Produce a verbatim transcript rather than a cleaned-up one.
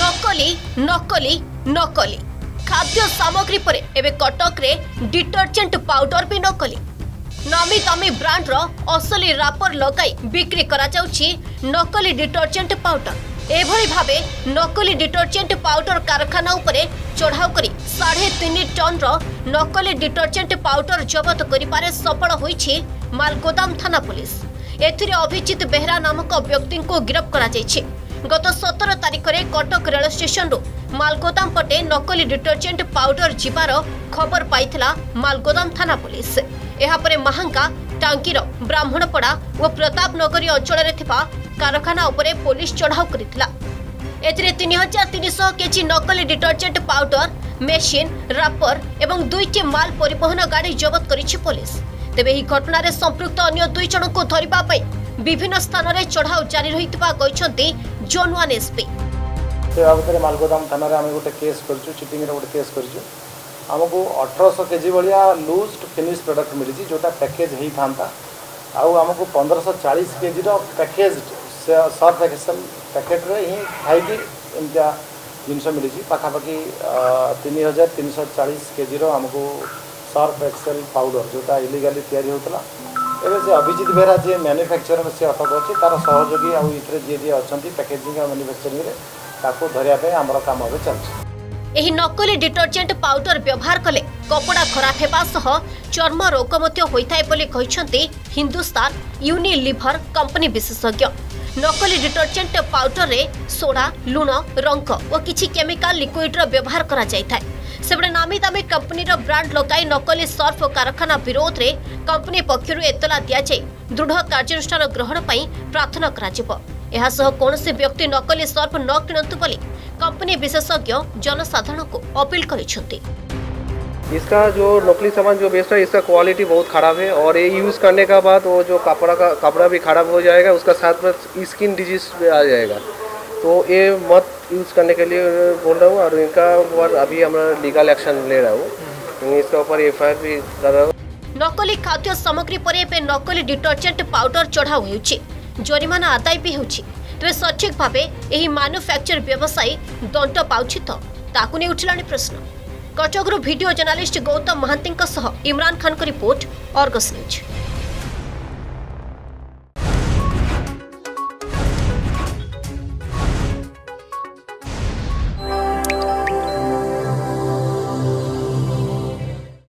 नकली नकली नकली खाद्य सामग्री पर एबे कटक रे डिटर्जेंट पाउडर भी नकली नामी दामी ब्रांड रो असली रापर लगाई बिक्री करा जाउछि नकली डिटर्जेंट पाउडर। एभली भावे नकली डिटर्जेंट पाउडर कारखाना उपरे चढ़ाऊ करी साढ़े तीन टन रो नकली डिटर्जेंट पाउडर जबत करिपारे सफल होईछि मालगोदाम थाना पुलिस। एथिरे अभिजित बेहरा नामक व्यक्ति को गिरफ्त करा जायछि। गत सतर तारिख में कटक रेल स्टेशन रु मालगोदाम पटे नकली डिटर्जेंट पाउडर जीवार खबर पाइथिला मालगोदाम थाना पुलिस। एहापरे महांगा टांकीर ब्राह्मणपड़ा और प्रताप नगरी अंचल कारखाना उपरे पुलिस चढ़ाऊ करिथिला। एथिरे तीन हजार तीन सौ केजी नकली डिटर्जेंट पाउडर मेसिन रापर एवं दुईटी माल परिवहन गाड़ी जबत करिछि पुलिस। तेबे ही घटना संपृक्त अन्य दुई जन को धरिबा पई विभिन्न स्थान में चढ़ाऊ जारी रहितबा कहिसंती जोन वन एसपी। से बाबद मालगोदाम थाना रे हम गोटे केस करछु चिटिंग रे गोटे केस करछु। हमको अठारह सौ केजी भाया लूज फिनिश प्रोडक्ट मिली जोटा पैकेज ही था आउ हमको पंद्रह सौ चालीस KG package Surf Excel packet रे ही खाई एमती जिनस मिली पाखापाखि तीन हजार तीन सौ चालीस केजी हमको सर्फ एक्सेल पाउडर जोटा इलीगाली तैयारी होता एवं से अभिजित बेहरा जी मैन्युफैक्चर से अटक अच्छे तार सहयोगी आउ जी जी अच्छा पैकेजिंग और मैन्युफैक्चरिंग ताको धरिया आमर काम अब चलছে। एही नकली डिटर्जेंट पाउडर व्यवहार कले कपड़ा खराब हेबा सह चर्म रोग मध्य होइथाय बोली कहिसंती हिंदुस्तान यूनिलिवर कंपनी विशेषज्ञ। नकली डिटर्जेंट पाउडर रे सोडा लुण रंग और किछि केमिकल लिक्विड रो व्यवहार करा जायथाय। सेबडे नामी दामी कंपनी रो ब्रांड लगाई नकली सर्फ कारखाना विरोध रे कंपनी पक्षरु एतला दिया जाय दृढ़ कार्यानुष्ठान ग्रहण पई प्रार्थना करा जिवो। एहा सह कोनोसी व्यक्ति नकली सर्फ न किनतु बोली कंपनी विशेषज्ञ जनसाधारण को अपील करिसेंती। इसका जो नकली सामान जो बेचता है इसका क्वालिटी बहुत ख़राब है और ये यूज़ करने का बाद वो जो कपड़ा का कपड़ा भी ख़राब हो जाएगा उसका साथ में स्किन डिजीज भी आ जाएगा। तो ये मत यूज़ करने के लिए बोल रहा हूँ और इनका ऊपर अभी हमारा लीगल एक्शन ले रहा हूँ। इसके ऊपर एफ आई आर भी कर रहा हूँ। नकली खाद्य सामग्री पर एबे नकली डिटर्जेंट पाउडर चढ़ाऊ होउछि जरिमाना आदाय भी होउछि। तेज सठिक भाव यह मैन्युफैक्चर व्यवसायी दंड पाउछि तो ताकू नहीं उठिलानी प्रश्न। कटकरू वीडियो जर्नालिस्ट गौतम महांती इमरान खान को रिपोर्ट, अर्गस न्यूज।